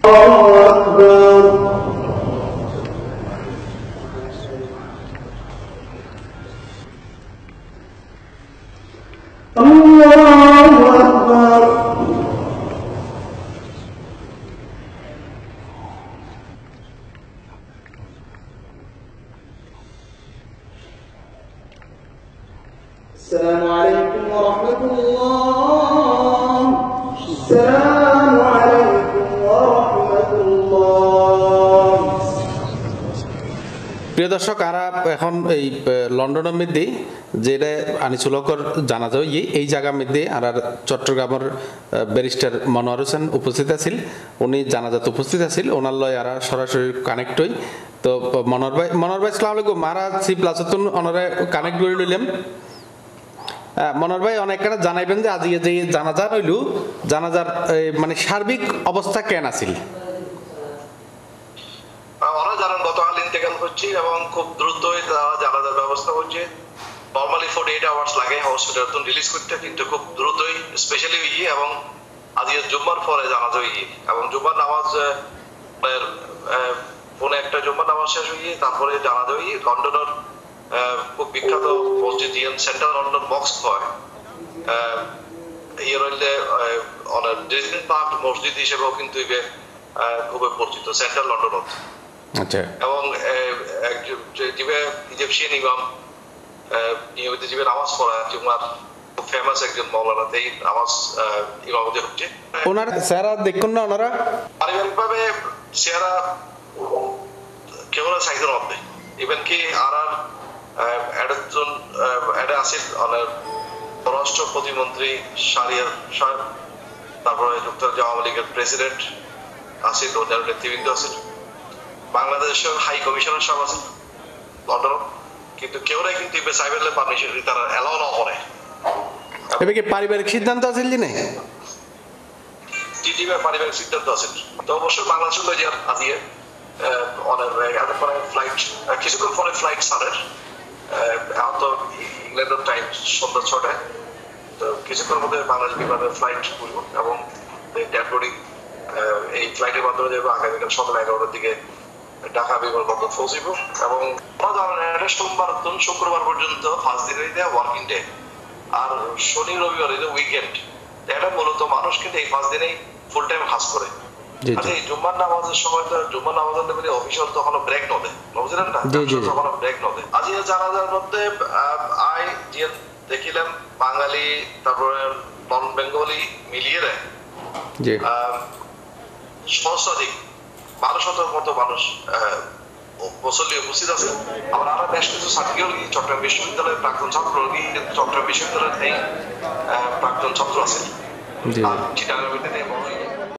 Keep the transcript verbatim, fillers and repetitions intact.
السلام عليكم ورحمة الله. السلام عليكم ورحمة الله. প্রিয় দর্শক, আমরা এখন এই লন্ডনের মধ্যে যেটা আনিসুল হকর জানা যায় এই জায়গার মধ্যে আর চট্টগ্রামের ব্যারিস্টার মনোয়ার হোসেন উপস্থিত আছিল। উনি জানাজাতে উপস্থিত আছিল। ওনার লয় আর সরাসরি কানেক্ট হই। তো মনোয়ার ভাই মনোয়ার ভাই আসসালামু আলাইকুম। মারা সি প্লাসতুন ওনারে কানেক্ট করে লইলাম। মনোয়ার ভাই অনেকটা জানাইবেন যে আজকে যে জানাজা হইল, জানাজার মানে সার্বিক অবস্থা কেন আছিল? আমরা জানেন গতকাল ইন্তেকাল হচ্ছে এবং খুব দ্রুতই জানাজার ব্যবস্থা হচ্ছে। নরমালি ফোর্টি এইট আওয়ার্স লাগে হসপিটাল তো রিলিজ করতে, কিন্তু খুব দ্রুতই স্পেশালি ইয়ে এবং আজকে জুম্মার পরে জানাজা ইয়ে এবং জুম্মার নামাজ ফোনে একটা জুম্মার নামাজ শেষ হয়ে তারপরে জানাজা ইয়ে লন্ডনের খুব বিখ্যাত মসজিদ সেন্ট্রাল লন্ডন বক্স হয় ইয়ে রইলে ডিজনি পার্ক মসজিদ হিসেবেও কিন্তু খুবই পরিচিত সেন্ট্রাল লন্ডনত। আচ্ছা। এবং ইজিপশিয়ান ইমাম নিয়মিত জীবে নামাজ পড়া জুমার খুব ফেমাস একজন মৌলানাতেই নামাজ ইমামতি হচ্ছে। ওনার চেহারা দেখুন না, ওনারা পারিবারিকভাবে চেহারা কেবল সাইজের মধ্যে ইভেন কি আর একজন এটা আছে পররাষ্ট্র প্রতিমন্ত্রী শাহরিয়ার সাহেব, তারপরে যুক্তরাজ্য আওয়ামী লীগের প্রেসিডেন্ট আসিল, ওনার নেতৃবৃন্দ আছেন, বাংলাদেশের হাই কমিশনার সাহেব আছেন লন্ডন, কিন্তু কেউ নাই কিন্তু সাইবেলের পারমিশন তারা এলাও না করে। এবার কি পারিবারিক সিদ্ধান্ত আছে না? জি পারিবারিক সিদ্ধান্ত আছে। তো অবশ্যই বাংলাদেশের লই যার আজকে অনেক ফ্লাইট কিছুক্ষণ পরে ফ্লাইট ছাড়ের এখন তো ইংল্যান্ডের টাইম সন্ধ্যা ছটায়, তো কিছুক্ষণের মধ্যে বাংলাদেশ বিমানের ফ্লাইট করব এবং এই ফ্লাইটের মাধ্যমে যাবো আগামীকাল সকাল এগারোটার দিকে ঢাকা বিমানবন্দর পৌঁছব এবং সোমবার শুক্রবার পর্যন্ত পাঁচ দিনের ওয়ার্কিং ডে আর শনি রবিবার উইকেন্ড। এটা মূলত মানুষ কিন্তু এই পাঁচ দিনেই ফুল টাইম কাজ করে। এই জুম্মার নামাজের সময় তো জুম্মার নামাজের লেভেলে অফিসিয়াল তখন ব্রেক নদে বুঝলেন না, তখন ব্রেক নদে। আজকে জানাজার মধ্যে আই যে দেখিলাম বাঙালি তারপরে নন বেঙ্গলি মিলিয়ে দেয় সহস্রাধিক বারো শতের মতো মানুষ মুসল্লি উপস্থিত আছে। আবার আরো বেশ কিছু ছাত্রীও চট্টগ্রাম বিশ্ববিদ্যালয়ের প্রাক্তন ছাত্র চট্টগ্রাম বিশ্ববিদ্যালয়ের এই প্রাক্তন ছাত্র আছে।